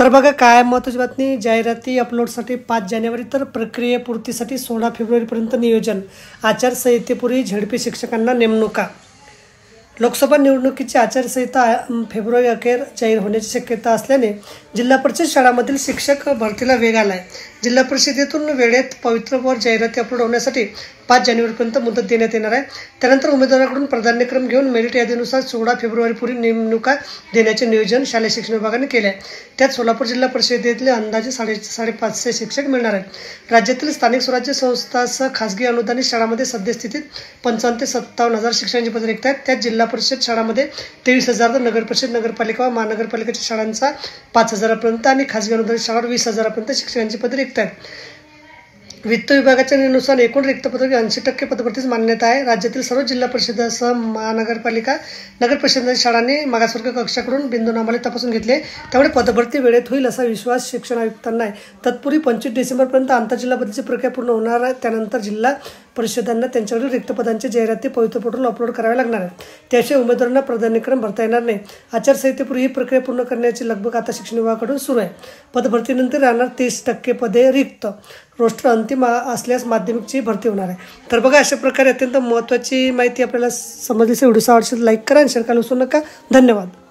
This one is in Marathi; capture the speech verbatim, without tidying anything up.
तर बघा काय महत्त्वाची बातमी, जाहिराती अपलोडसाठी पाच जानेवारी तर प्रक्रियेपूर्तीसाठी सोळा फेब्रुवारीपर्यंत नियोजन, आचारसंहितेपूर्वी झेडपी शिक्षकांना नेमणुका। लोकसभा निवडणुकीची आचारसंहिता फेब्रुवारी अखेर जाहीर होण्याची शक्यता असल्याने जिल्हा परिषद शाळांमधील शिक्षक भरतीला वेग आला आहे। जिल्हा परिषदेतून वेळेत पवित्रवर जाहिराती अपलोड होण्यासाठी पाच जानेवारीपर्यंत मुदत देण्यात येणार आहे। त्यानंतर उमेदवाराकडून प्राधान्यक्रम घेऊन मेरिट यादीनुसार सोळा फेब्रुवारीपूर्वी नेमणुका देण्याचे नियोजन शालेय शिक्षण विभागाने केले आहे। त्यात सोलापूर जिल्हा परिषदेतले अंदाजे साडे साडेपाचशे शिक्षक मिळणार आहेत। राज्यातील स्थानिक स्वराज्य संस्थांसह खासगी अनुदानित शाळांमध्ये सद्यस्थितीत पंचावन्न ते सत्तावन्न हजार शिक्षकांची पदे रिक्त आहेत। त्यात जिल्हा परिषद शाळांमध्ये तेवीस हजार तर नगर परिषद नगरपालिका व महानगरपालिकेच्या शाळांचा पाच हजारापर्यंत आणि खासगी अनुदानित शाळांवर वीस हजारापर्यंत शिक्षकांची पदे रिक्त आहेत। वित्त विभागाच्या निर्णयानुसार एकूण रिक्त पदांपैकी ऐंशी टक्के पदभरतीस मान्यता आहे। राज्यातील सर्व जिल्हा परिषदासह महानगरपालिका नगर परिषदांच्या शाळांनी मागासवर्ग कक्षाकडून बिंदूनामाले तपासून घेतले, त्यामुळे पदभरती वेळेत होईल असा विश्वास शिक्षण आयुक्तांना आहे। तत्पूर्वी पंचवीस डिसेंबरपर्यंत आंतरजिल्हा बदलीची प्रक्रिया पूर्ण होणार आहे। त्यानंतर जिल्हा परिषदांना त्यांच्यावरील रिक्त पदांची जाहिराती पवित्र पोर्टल अपलोड कराव्या लागणार आहेत। त्याशिवाय उमेदवारांना प्राधान्यक्रम भरता येणार नाही। आचारसंहितेपूर्वी ही प्रक्रिया पूर्ण करण्याची लगबग आता शिक्षण विभागाकडून सुरू आहे। पदभरतीनंतर राहणार तीस टक्के पदे रिक्त, रोस्टर अंतिम असल्यास माध्यमिकची भरती होणार आहे। तर बघा अशा प्रकारे अत्यंत महत्त्वाची माहिती आपल्याला समजली असेल। व्हिडिओ आवडल्यास लाईक करा आणि शेअर करायला विसरू नका। धन्यवाद।